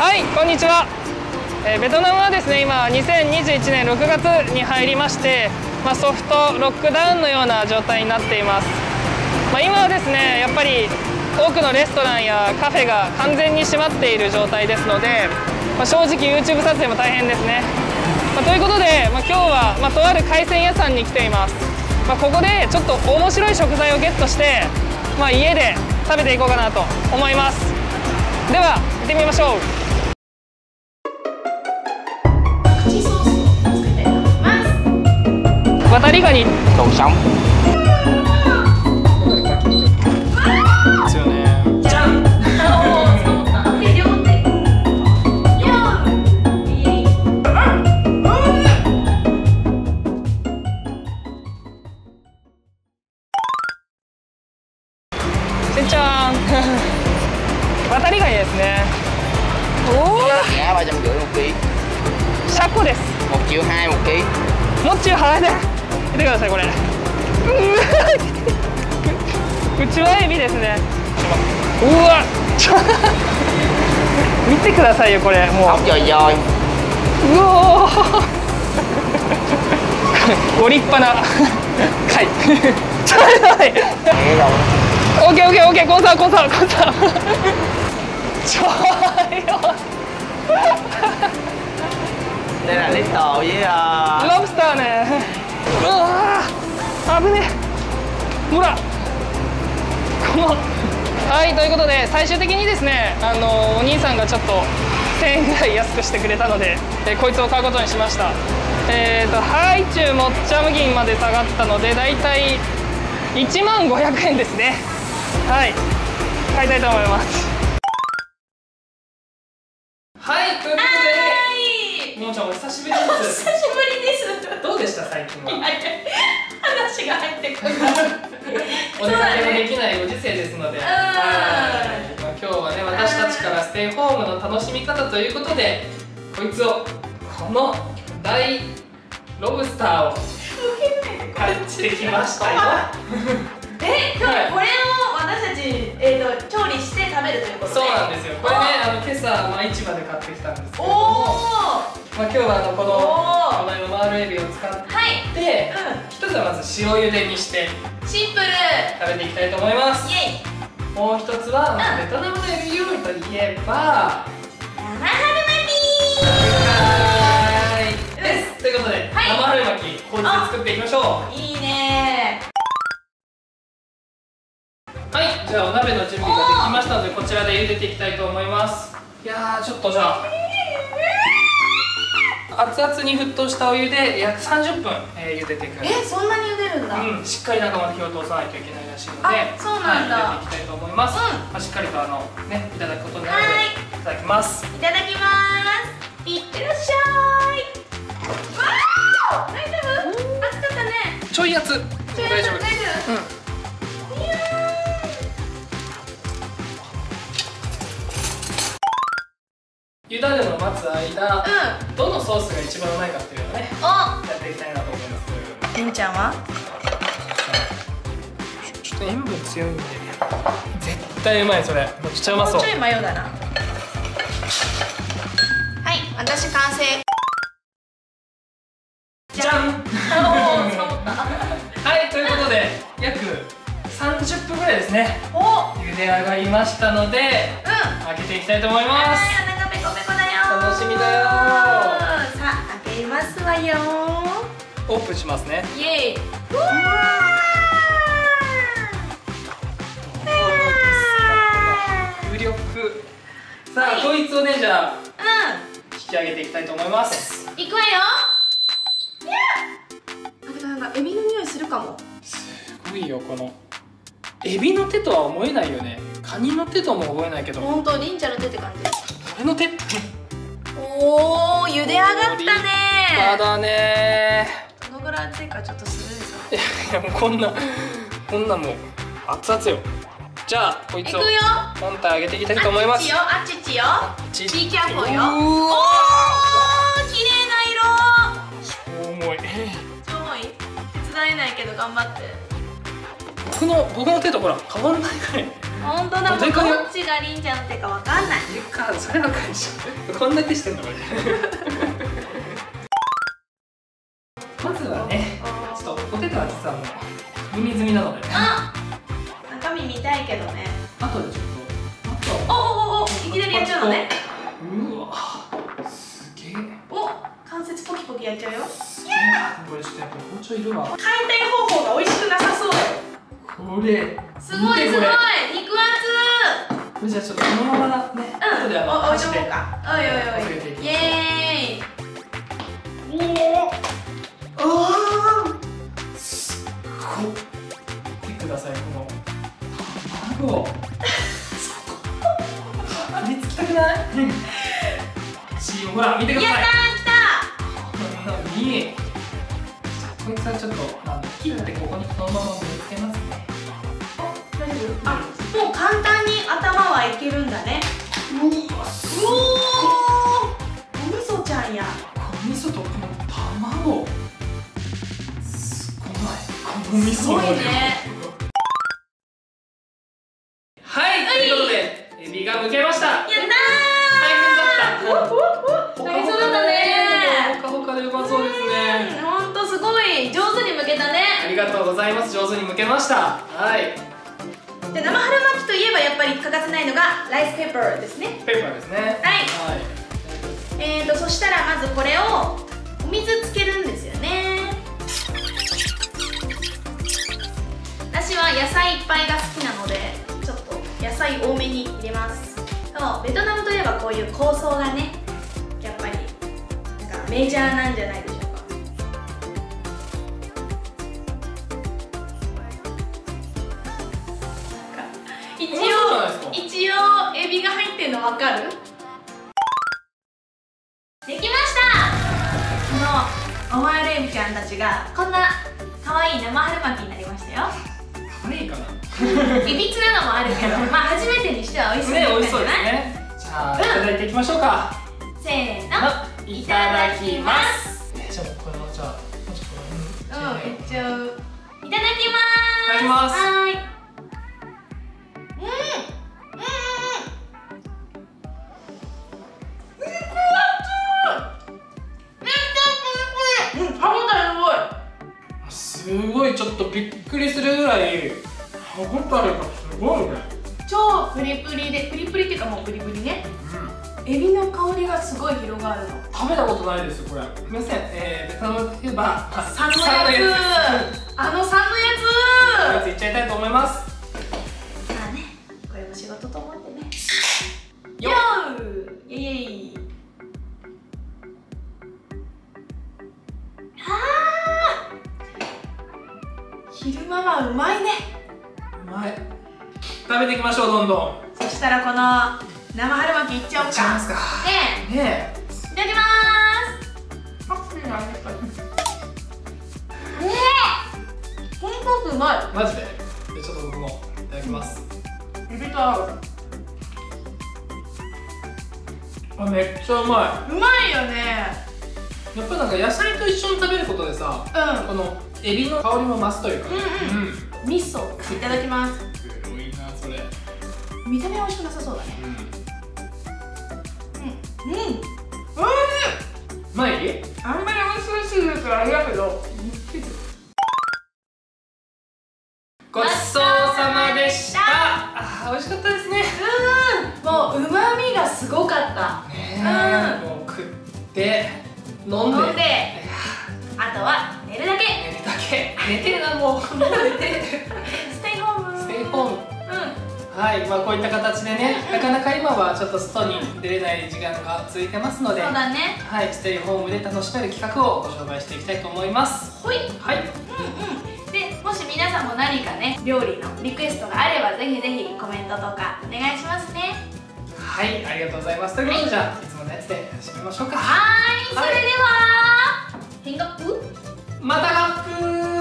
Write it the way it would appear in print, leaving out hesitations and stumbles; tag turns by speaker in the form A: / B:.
A: はい、こんにちは。ベトナムはですね、今2021年6月に入りまして、ソフトロックダウンのような状態になっています。今はですね、やっぱり多くのレストランやカフェが完全に閉まっている状態ですので、正直 YouTube 撮影も大変ですね。ということで、今日は、とある海鮮屋さんに来ています。ここでちょっと面白い食材をゲットして、家で食べていこうかなと思います。では行ってみましょう。渡りガニ
B: đồ sống
A: ですよね。じゃん。せんちゃん。渡りガニですね。おお。
B: giá 350 một ký
A: シャコです。
B: 1,2 triệu một ký
A: もっちゅう払えて見てくださいこれ。うちはエビですね。うわ見てくださいよこれもう。
B: ốc dồi dồi
A: うおご立派な貝ちょっと待って。オッケーオッケーオッケー、コンサーコンサーコンサーちょよ
B: đây là lít tàu với
A: ロブスターね。うわー危ねえ。ほらこのはい、ということで最終的にですね、お兄さんがちょっと1000円ぐらい安くしてくれたので、こいつを買うことにしました。ハイチュウもっちゃむぎんまで下がったのでだいたい15,000円ですね。はい、買いたいと思います。はい、ということでももちゃんお久しぶりです。
C: お久しぶりです。
A: どうでした最近は。
C: 話が入ってこない。
A: お出かけもできないご時世ですので、今日はね、私たちからステイホームの楽しみ方ということで、こいつをこの大ロブスターを買ってきましたよ。
C: 今日これを私たち調理して食べるということで。
A: そうなんですよ。これね、今朝市場で買ってきたんですけども、今日はこのマールエビを使って、一つはまず塩茹でにして
C: シンプル
A: 食べていきたいと思います。
C: イエイ。
A: もう一つはベトナムのエビ料理といえば
C: 生春巻き
A: です。ということで、生春巻きこいつで作っていきましょう。
C: いいね。
A: はい、じゃあお鍋の準備ができましたので、こちらで茹でていきたいと思います。いやー、ちょっとじゃあ熱々に沸騰したお湯で約30分、茹でていく。
C: そんなに茹でるんだ。
A: しっかり中まで火を通さないといけないらしいので、
C: そうなんだ。
A: 茹でていきたいと思います。しっかりとね、いただくことになるので、いただきます。
C: いただきます。いってらっしゃい。わー、大丈夫？熱かったね。
A: ちょい熱。大丈夫。茹だるのを待つ間、どのソースが一番うまいかっていうのをね、やっていきたいなと思います。
C: りんちゃんは？
A: ちょっと塩分強いんで絶対うまい。それめっちゃうまそう。
C: もうちょいマヨだな。はい、私完成。
A: じゃんはい、ということで約30分ぐらいですね、茹で上がりましたので、開けていきたいと思います。
C: お腹ペコペコだよ。
A: 楽しみだよ。
C: さあ、開けますわよ。
A: オープンしますね。
C: イエイ。うわ
A: ー、浮力。さあ、こいつをね、じゃあ引き上げていきたいと思います。
C: いくわよ。なんかエビの匂いするかも。
A: すごいよ、このエビの手とは思えないよね。カニの手とも思えないけど、
C: ほんと、りんちゃんの手って感じ。
A: 俺の手
C: おお、茹で上がったね。
A: まだね
C: どのぐらい熱いかちょっとするでし
A: いや、もうこんなもう熱々よ。じゃあこいつを
C: いくよ。
A: 本体上げていきたいと思います。
C: あっちちよ。
A: ちっ
C: ビーキャーフォーよ。
A: う
C: おお、
A: わ
C: 綺麗な色。
A: 超重い。
C: 超重い。手伝えないけど頑張って。
A: 僕の手とほら変わんないぐらい
C: 本当だ、もうどっちがりんちゃんってかわかんない。
A: それはかいしょ。こんだけしてんのこれ。まずはね、ちょっとポテトは実はもう耳済みなので。
C: あ、中身見たいけどね。
A: あとでちょっと、
C: お、いきなりやっちゃうのね。
A: うわ、すげえ。
C: お、関節ポキポキやっちゃうよ。
A: これちょっとやっぱ包丁いるわ。
C: 解体方法が美味しくなさそうだよ。
A: これ
C: すごいすごい、肉厚。
A: これじゃあちょっとこのままね、後で
C: 置いとこうか。おいおいおい、イエーイ。
A: すっごい。見てください、この卵。味付きたくない？ほら見てください。
C: やったー、
A: こんなのにこいつはちょっと切ってここにそのまま盛り付けますね。
C: 大丈夫？あ、もう簡単に頭はいけるんだね。
A: うわ、すごい。
C: お味噌ちゃんや。
A: お味噌とこの卵、すごい。この味噌
C: すごいね。
A: はい、ということでエビが剥けました。
C: やったー。
A: 大変だった。
C: 大変そうだったね。
A: ほかほかでうまそうですね。
C: ほんとすごい上手に剥けたね。
A: ありがとうございます。上手に剥けました。はい。
C: で、生春巻きといえばやっぱり欠かせないのがライスペッパーですね。
A: ペーパーですね。
C: はい。そしたらまずこれをお水つけるんですよね。私は野菜いっぱいが好きなのでちょっと野菜多めに入れます。そう、ベトナムといえばこういう香草がねやっぱりなんかメジャーなんじゃないでしょうか。一応エビが入ってるの分かる？できました。このオマールエビちゃんたちがこんな可愛い生春巻きになりましたよ。
A: 可愛いかな。
C: いびつなのもあるけど、まあ初めてにしては美味しそう
A: ね、
C: だったん
A: 美味しそう
C: じゃない？
A: ですね。じゃあ、いただいていきましょうか。
C: せーの、
A: いただきます。じゃあ、これをじゃあ、もうちょっと、
C: いっちゃう。いただきます。
A: いただきます。
C: はーい。
A: すごい、ちょっとびっくりするぐらい歯応えがすごいね。
C: 超プリプリで、プリプリっていうかもうプリプリね。エビの香りがすごい広がるの。
A: 食べたことないですこれ。すみません。ベトナムといえば
C: 3のやつ。あの3のやつ。
A: いっちゃいたいと思います。
C: まあね、これも仕事と思ってね。
A: よ
C: ーイエイ。昼間はうまいね。
A: うまい。食べていきましょう、どんどん。
C: そしたらこの生春巻きいっちゃおうか。
A: いっちゃいますか。
C: ね
A: ね
C: え、いただきまーす。ほんとうまい。
A: マジで。じゃあちょっと僕もいただきます。
C: エビと合う。
A: あ、めっちゃうま
C: うまいよね。
A: い。やっぱなんか野菜と一緒に食べることでさ、このエビの香りも増すというか。
C: 味噌いただきます。
A: すごいな、それ。
C: 見た目は美味しくなさそうだね。
A: うまい？
C: あんまり美味しいですからあれだけど。
A: ごちそうさまでした。あ、美味しかったですね。
C: もう旨味がすごかった。
A: もう食って飲んで、
C: あとは寝るだけ。
A: 寝るだけ。寝てるな、もう寝てる。
C: ステイホーム。
A: ステイホーム。はい、まあこういった形でね、なかなか今はちょっと外に出れない時間が続いてますので、
C: そうだね。
A: はい、ステイホームで楽しめる企画をご紹介していきたいと思います。
C: ほい。
A: はい。
C: で、もし皆さんも何かね、料理のリクエストがあればぜひぜひコメントとかお願いしますね。
A: はい、ありがとうございます。ということで、じゃあいつものやつで始めましょうか。
C: はーい、それでは変顔
A: またガップー。